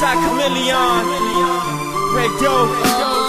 Chameleon, Red Dope.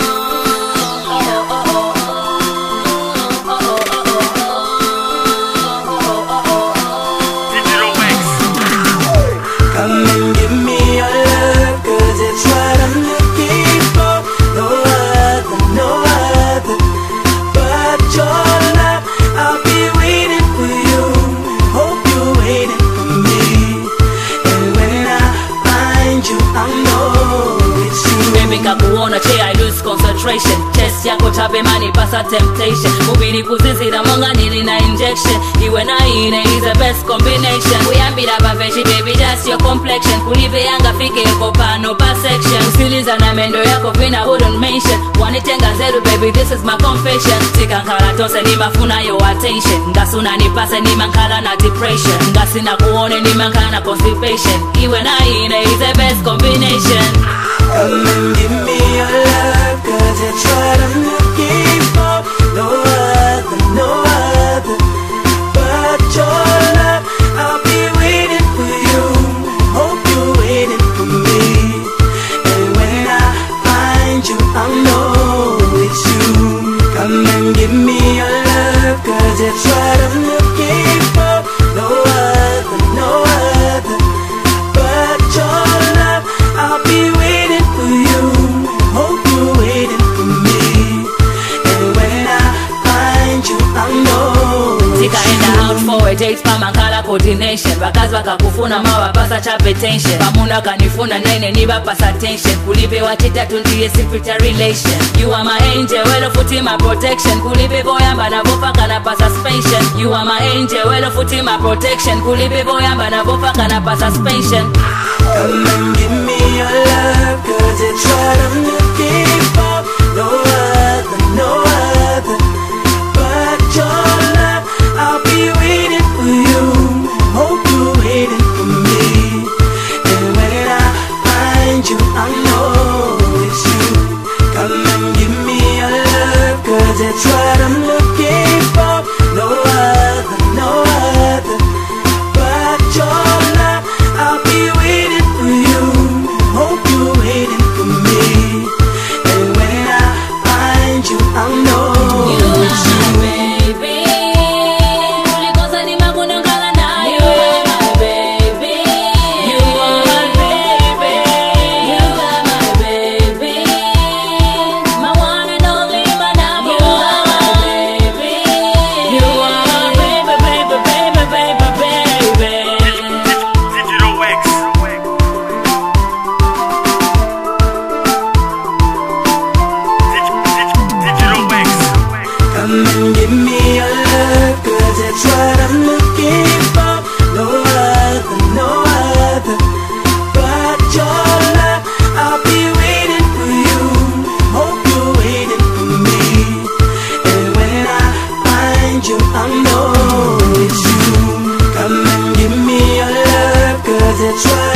Kuona che I lose concentration. Chest yako tabe mani pasa temptation. Mubiri kuzizira monga nili na injection. Iwe na ine is the best combination. Kuyambira baveji baby just your complexion. Kulive yanga fike yako pano per section. Usiliza na mendo yako vina wouldn't mention. Wanitenga zeru baby this is my confession. Tikankala tose ni mafuna yo attention. Ngasuna ni pase ni mankala na depression. Ngasina kuone ni mankala na constipation. Iwe na ine is the best combination. Come and give me your love, 'cause it's what I'm looking for. No other but your love. I'll be waiting for you, hope you're waiting for me. And when I find you, I'll know it's you. Come and give me your love, 'cause it's what I'm looking for. No other but your love. I'll be waiting for you, hope you're waiting for me. And when I find you, I know Tikaenda out for a date pa mankala coordination. Bakazi bakakufuna mawa pasa chape tension. Pamuna kanifuna naine niba pasa tension. Kulipe wachita tundiye secret relation. You are my angel, welo futi my protection. Kulipe boyamba na bopaka na pa suspension. You are my angel, welo futi my protection. Kulipe boyamba na bopaka na pa suspension. come and give me your love, 'cause it's what I'm looking for. No other but your love. I'll be waiting for you, hope you're waiting for me. And when I find you, I know it's you. Come and give me your love, 'cause it's what I'm looking for. No other but your love. I'll be waiting for you, hope you're waiting for me. And when I find you, I know it's you. Come and give me your love, 'cause it's what I'm looking for. No other but your love. I'll be waiting for you, hope you're waiting for me. And when I find you, I know it's you. Come and give me your love, 'cause it's what